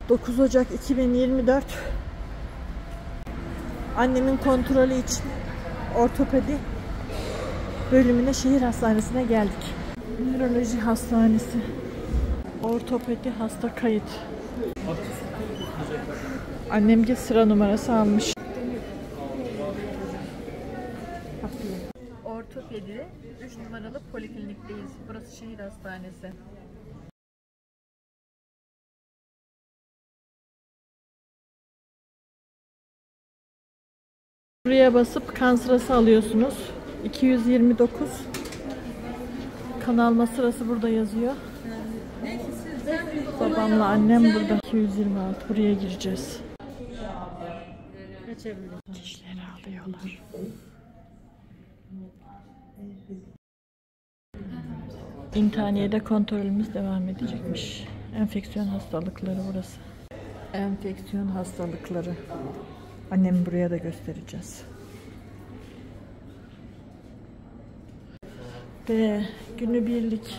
9 Ocak 2024. Annemin kontrolü için ortopedi bölümüne, şehir hastanesine geldik. Nöroloji hastanesi. Ortopedi hasta kayıt. Annemge sıra numarası almış. Ortopedi 3 numaralı poliklinikteyiz. Burası şehir hastanesi. Buraya basıp kan sırası alıyorsunuz. 229. Kan alma sırası burada yazıyor. Babamla annem burada. 226. Buraya gireceğiz. Kişileri alıyorlar. İntihaniye'de kontrolümüz devam edecekmiş. Enfeksiyon hastalıkları burası. Enfeksiyon hastalıkları. Annemi buraya da göstereceğiz. Ve günübirlik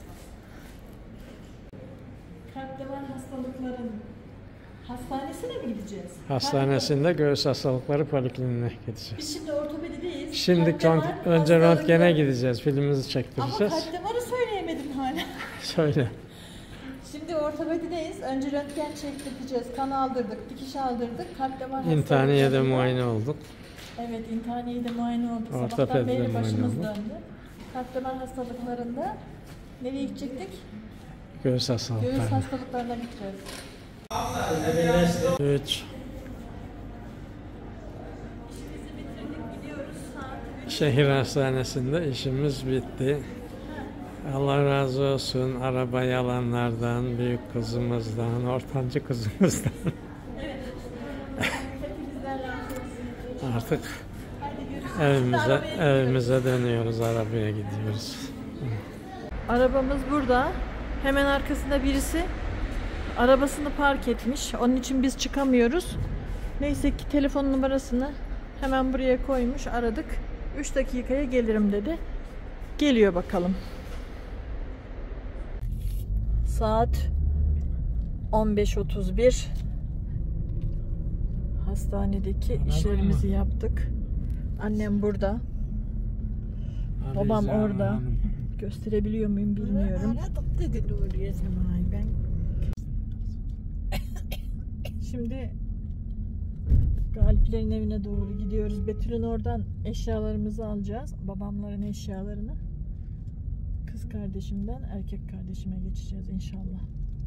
kalp damar hastalıkların hastanesine mi gideceğiz? Hastanesinde göğüs hastalıkları polikliniğine gideceğiz. Biz şimdi ortopedideyiz. Şimdi önce röntgene gideceğiz. Filmimizi çektireceğiz. Ama kalp damarı söyleyemedim hala. Söyle. Şimdi ortopedideyiz. Önce röntgen çektireceğiz. Kan aldırdık, dikiş aldırdık. Kalp damar İntihaniye'de muayene olduk. Evet, İntihaniye'de muayene olduk. Sabahtan Ortopedide beri muayene başımız olduk. döndü. Kalp damar hastalıklarında nereye gidecektik? Göğüs hastalıkları. Göğüs hastalıklarına gideceğiz. 3. Şehir hastanesinde işimiz bitti. Allah razı olsun arabayı alanlardan, büyük kızımızdan, ortancı kızımızdan. Artık evimize dönüyoruz, arabaya gidiyoruz. Arabamız burada. Hemen arkasında birisi arabasını park etmiş. Onun için biz çıkamıyoruz. Neyse ki telefon numarasını hemen buraya koymuş. Aradık. 3 dakikaya gelirim dedi. Geliyor bakalım. Saat 15.31. Hastanedeki işlerimizi yaptık. Annem burada. Babam orada. Gösterebiliyor muyum bilmiyorum. Şimdi Galiplerin evine doğru gidiyoruz. Betül'ün oradan eşyalarımızı alacağız. Babamların eşyalarını. Kız kardeşimden erkek kardeşime geçeceğiz inşallah.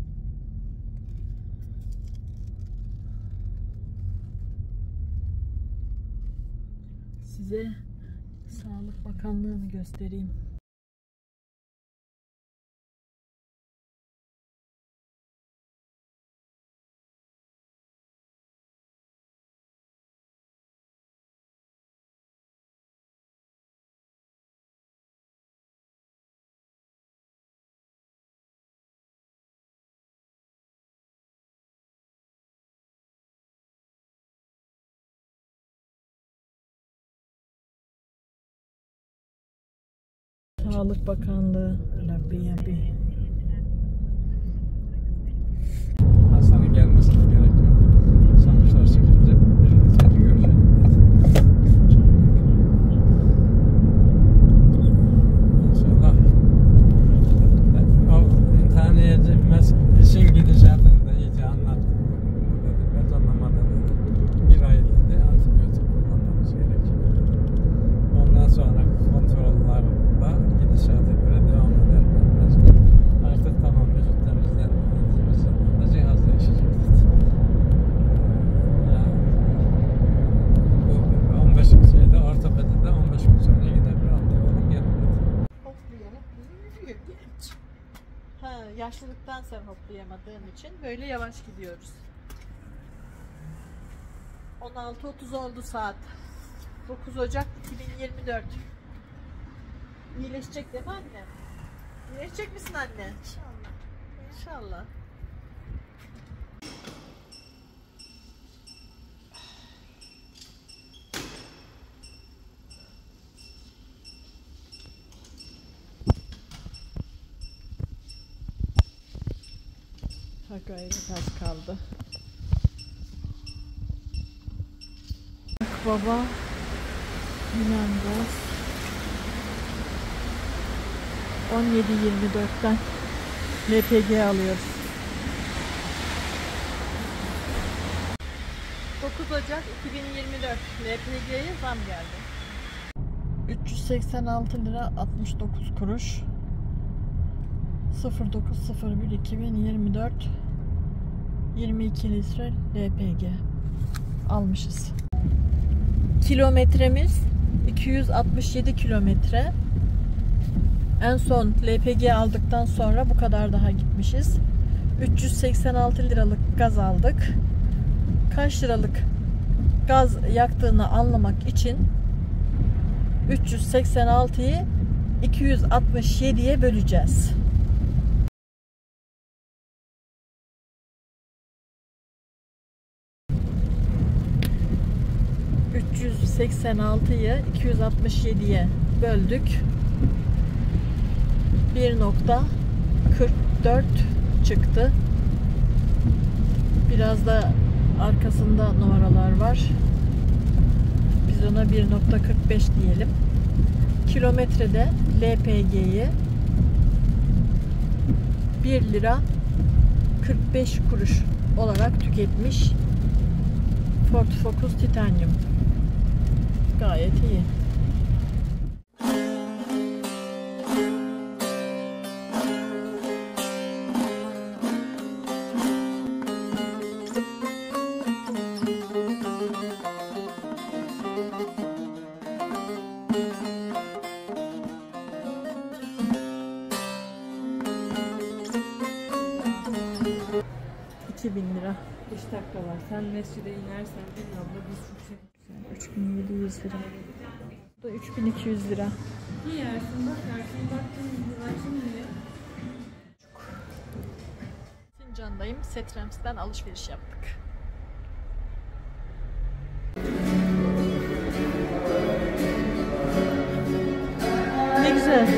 Size Sağlık Bakanlığı'nı göstereyim. Sağlık Bakanlığı. Rabbi. Hastanın gelmesine gerek yok. Sonuçlar çıkınca birlikte göreceğiz. İnşallah. O İntihaniye'ci işin gidişatını da iyice anlattım. Bu dedi, betonlamada dedi. 1 ay dedi, antibiyotik kullanmamız gerekiyor. Ondan sonra kontrollerle gidişata göre devam eder. Artık tamam, vücut temizlendiğimiz zaman da cihaz değişecek dedi. Bu 15 şeyde ortopedide 15 gün sonra yine bir randevu gelin dedi. Ha, yaşlılıktan sen hoplayamadığın için böyle yavaş gidiyoruz. 16.30 oldu saat. 9 Ocak 2024. İyileşecek değil mi anne? İyileşecek misin anne? İnşallah. İnşallah. Gayret az kaldı. Bak baba. Yunan gaz. 17.24'ten LPG alıyoruz. 9 Ocak 2024 LPG'ye zam geldi. 386 lira 69 kuruş. 09.01.2024 22 litre LPG almışız. Kilometremiz 267 kilometre. En son LPG aldıktan sonra bu kadar daha gitmişiz. 386 liralık gaz aldık. Kaç liralık gaz yaktığını anlamak için 386'yı 267'ye böleceğiz. ...386'yı 267'ye böldük. 1.44 çıktı. Biraz da arkasında numaralar var. Biz ona 1.45 diyelim. Kilometrede LPG'yi 1 lira 45 kuruş olarak tüketmiş Ford Focus Titanium. Gayet iyi. $2.000. 5 dakika var. Sen mescide inersen bin abla biz yüksek. 3.700 lira. Bu da 3.200 lira. Bir yersin bakarsın baktın açılmıyor. Sincan'dayım. Setrems'ten alışveriş yaptık. Ne güzel.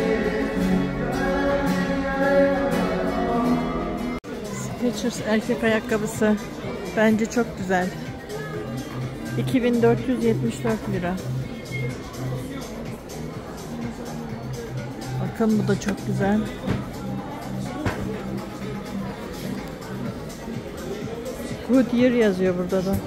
Skechers erkek ayakkabısı. Bence çok güzel. 2.474 lira. Bakın bu da çok güzel. Goodyear yazıyor burada da.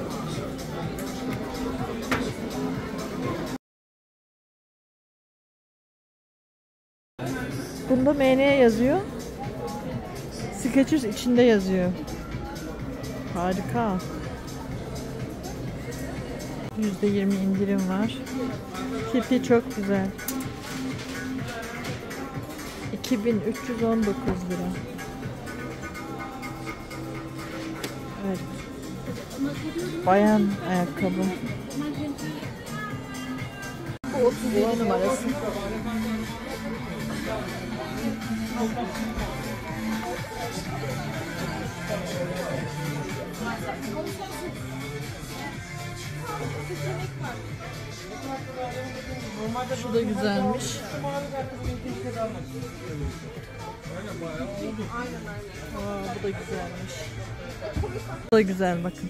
Bunda MN yazıyor. Skechers içinde yazıyor. Harika. %20 indirim var. Tipi çok güzel. 2.319 lira. Evet. Bayan ayakkabı. Bu 37 numarası. Şu da güzelmiş. Aa, bu da güzelmiş. Bu da güzel bakın.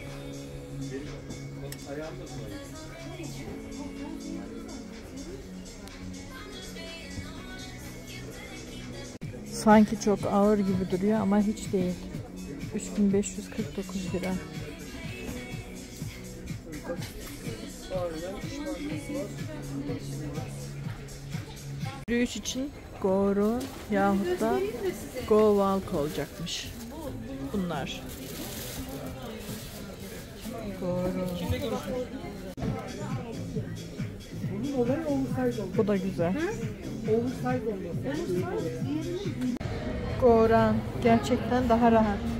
Sanki çok ağır gibi duruyor ama hiç değil. 3.549 lira. Yürüyüş için Goro yahut da Go Walk olacakmış. Bunlar. Goro. Bu da güzel. Goran gerçekten daha rahat.